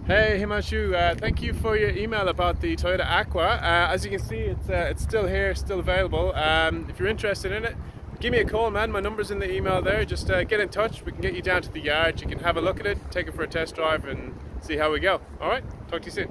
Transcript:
Hey Himanshu, thank you for your email about the Toyota Aqua. As you can see, it's still here, still available. If you're interested in it, give me a call, man. My number's in the email there. Just get in touch. We can get you down to the yard. You can have a look at it, take it for a test drive, and see how we go. All right, talk to you soon.